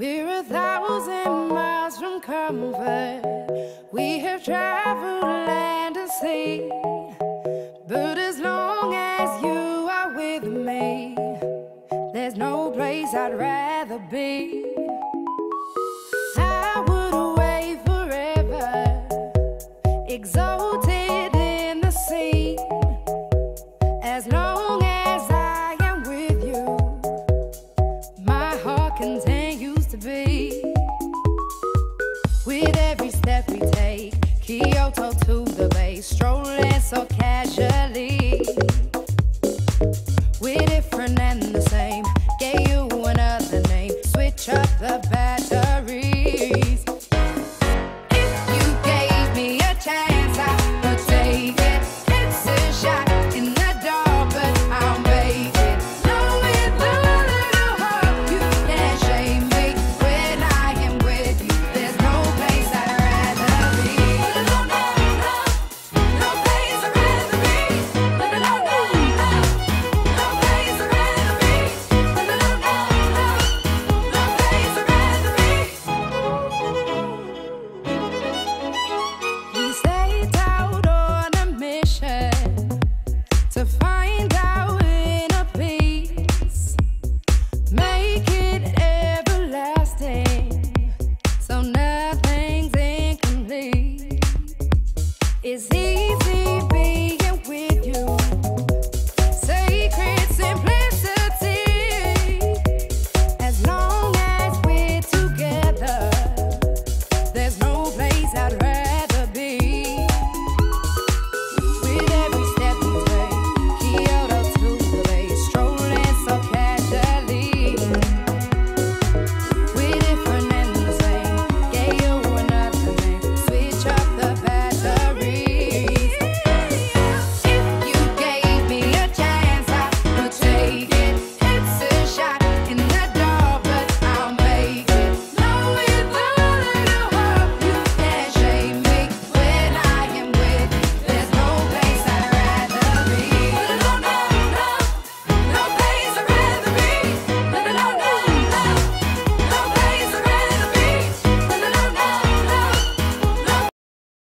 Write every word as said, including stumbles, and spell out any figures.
We're a thousand miles from comfort. We have traveled land and sea, but as long as you are with me, there's no place I'd rather be. I would away forever, exalted in the sea. As long as I am with you, my heart continues to beat. With every step we take, Kyoto to the bay, strolling so casually. We're different and the same, gave you another name, switch up the back.